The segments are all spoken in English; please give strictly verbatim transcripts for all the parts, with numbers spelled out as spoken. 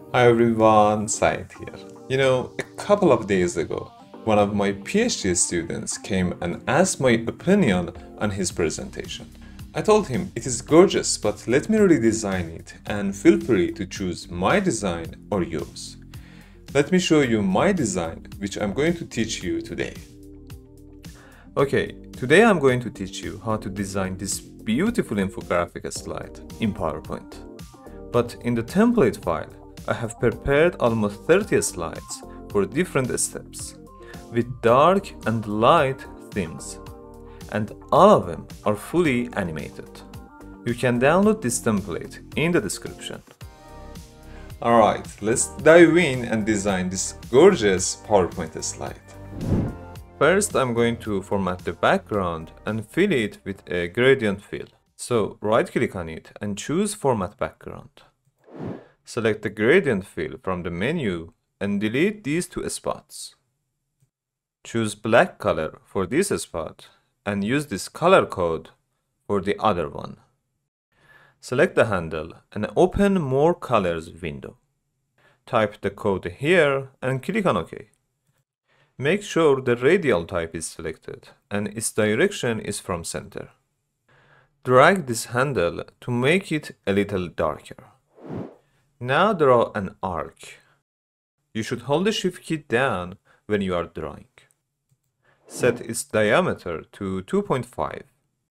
Hi everyone, Saeed here. You know, a couple of days ago, one of my PhD students came and asked my opinion on his presentation. I told him it is gorgeous, but let me redesign it and feel free to choose my design or yours. Let me show you my design, which I'm going to teach you today. Okay, today I'm going to teach you how to design this beautiful infographic slide in PowerPoint. But in the template file, I have prepared almost thirty slides for different steps, with dark and light themes, and all of them are fully animated. You can download this template in the description. Alright, let's dive in and design this gorgeous PowerPoint slide. First, I'm going to format the background and fill it with a gradient fill. So right-click on it and choose Format Background. Select the gradient fill from the menu and delete these two spots. Choose black color for this spot and use this color code for the other one. Select the handle and open More Colors window. Type the code here and click on OK. Make sure the radial type is selected and its direction is from center. Drag this handle to make it a little darker. Now draw an arc. You should hold the Shift key down when you are drawing. Set its diameter to two point five.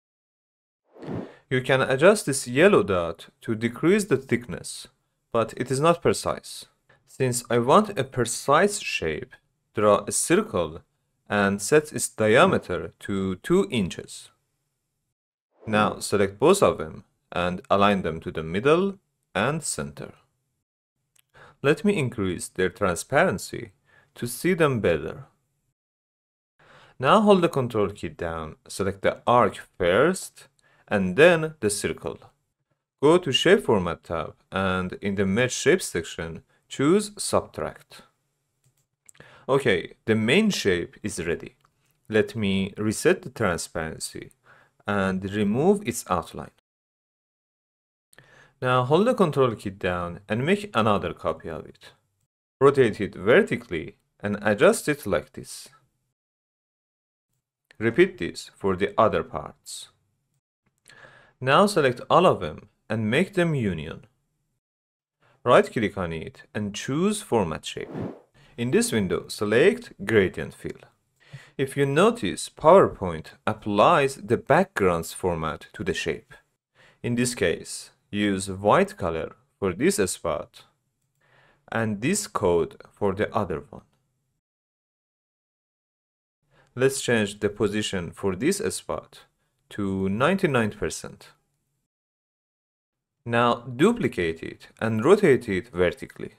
You can adjust this yellow dot to decrease the thickness, but it is not precise. Since I want a precise shape, draw a circle and set its diameter to two inches. Now select both of them and align them to the middle and center. Let me increase their transparency to see them better. Now hold the Control key down, select the arc first and then the circle. Go to Shape Format tab and in the Mesh Shape section, choose Subtract. Okay, the main shape is ready. Let me reset the transparency and remove its outline. Now hold the Control key down and make another copy of it. Rotate it vertically and adjust it like this. Repeat this for the other parts. Now select all of them and make them union. Right-click on it and choose Format Shape. In this window, select Gradient Fill. If you notice, PowerPoint applies the background's format to the shape. In this case, use white color for this spot and this code for the other one. Let's change the position for this spot to ninety-nine percent. Now duplicate it and rotate it vertically.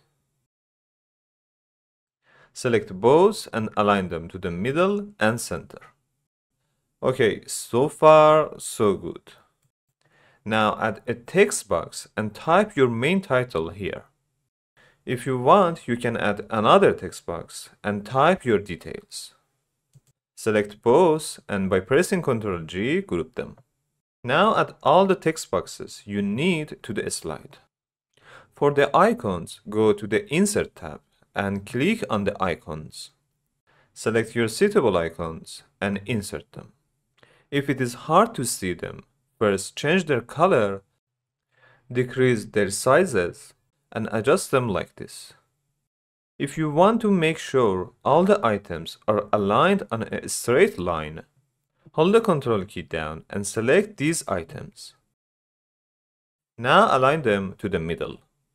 Select both and align them to the middle and center. Okay, so far so good. Now add a text box and type your main title here. If you want, you can add another text box and type your details. Select both and by pressing Control G, group them. Now add all the text boxes you need to the slide. For the icons, go to the Insert tab and click on the icons. Select your suitable icons and insert them. If it is hard to see them, first change their color, decrease their sizes, and adjust them like this. If you want to make sure all the items are aligned on a straight line, hold the Control key down and select these items. Now align them to the middle.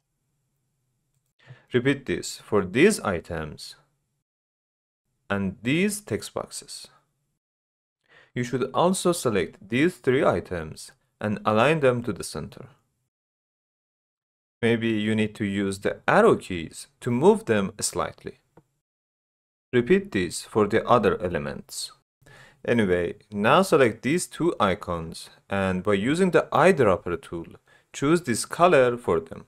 Repeat this for these items and these text boxes. You should also select these three items and align them to the center. Maybe you need to use the arrow keys to move them slightly. Repeat this for the other elements. Anyway, now select these two icons and by using the eyedropper tool, choose this color for them.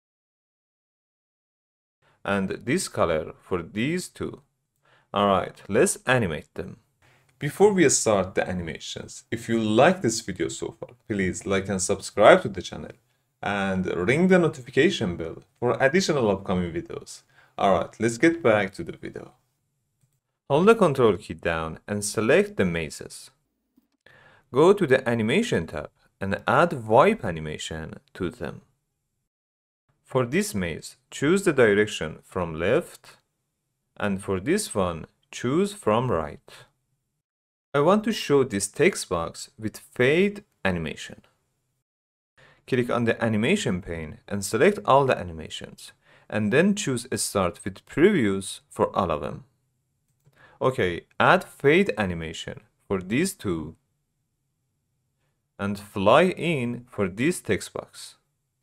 And this color for these two. Alright, let's animate them. Before we start the animations, if you like this video so far, please like and subscribe to the channel and ring the notification bell for additional upcoming videos. Alright, let's get back to the video. Hold the control key down and select the mazes. Go to the animation tab and add wipe animation to them. For this maze, choose the direction from left, and for this one, choose from right. I want to show this text box with fade animation. Click on the animation pane and select all the animations, and then choose Start with Previews for all of them. Okay, add fade animation for these two, and fly in for this text box.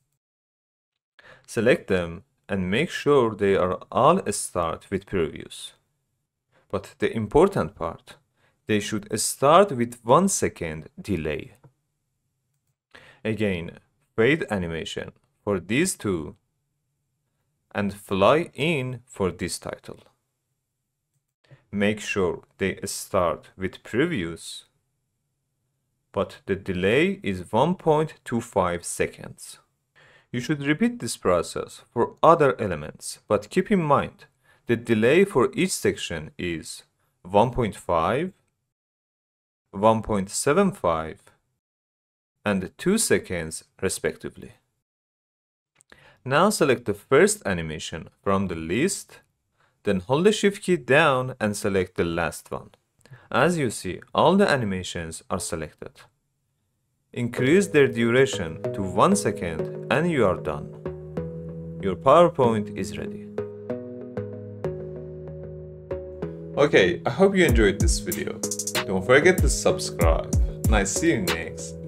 Select them and make sure they are all start with previews. But the important part, they should start with one second delay. Again, fade animation for these two and fly in for this title. Make sure they start with previews, but the delay is one point two five seconds. You should repeat this process for other elements, but keep in mind the delay for each section is one point five, one point seven five, and two seconds respectively. Now select the first animation from the list, then hold the shift key down and select the last one. As you see, all the animations are selected. Increase their duration to one second and you are done. Your PowerPoint is ready. Okay, I hope you enjoyed this video. Don't forget to subscribe and I see you next.